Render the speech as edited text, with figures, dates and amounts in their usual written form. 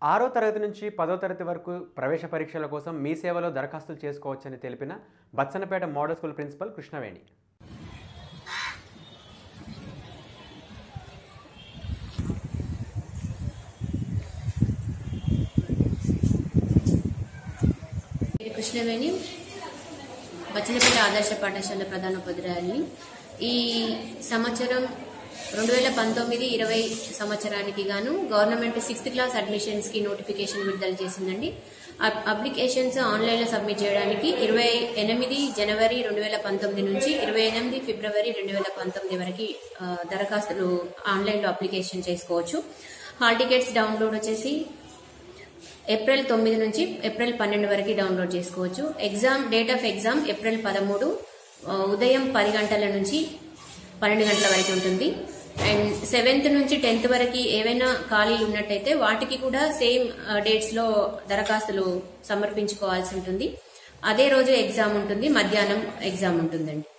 6వ తరగతి నుంచి 10వ తరగతి వరకు ప్రవేశ పరీక్షల కోసం మీ సేవలో దరఖాస్తులు చేసుకోవచ్చని తెలిపిన Bachannapeta model school principal Krishnaveni. Krishnaveni Bachannapeta ఆదర్శ పాఠశాల ప్రధానోపాధ్యాయుని. ఈ సంవత్సరం 2019-20 సంవత్సరానికి గాను గవర్నమెంట్ 6th క్లాస్ అడ్మిషన్స్ కి నోటిఫికేషన్ విడుదల చేసిందండి. అప్లికేషన్స్ ఆన్లైన్ లో సబ్మిట్ చేయడానికి 28 జనవరి 2019 నుంచి 28 ఫిబ్రవరి 2019 వరకు దరఖాస్తులు ఆన్లైన్ లో అప్లికేషన్ చేసుకోవచ్చు. హాల్ టికెట్స్ డౌన్లోడ్ వచ్చేసి ఏప్రిల్ 9 నుంచి ఏప్రిల్ 12 వరకు డౌన్లోడ్ చేసుకోవచ్చు. డేట్ ఆఫ్ ఎగ్జామ్ ఏప్రిల్ 13 ఉదయం 10 గంటల నుంచి 12 గంటల వరకు ఉంటుంది. అండ్ 7th నుంచి 10th వరకు ఏవైనా ఖాళీలు ఉన్నట్టయితే వాటికి కూడా సేమ్ డేట్స్ లో దరఖాస్తులు సమర్పించుకోవాల్సి ఉంటుంది. అదే రోజు ఎగ్జామ్ ఉంటుంది, మధ్యాహ్నం ఎగ్జామ్ ఉంటుందండి.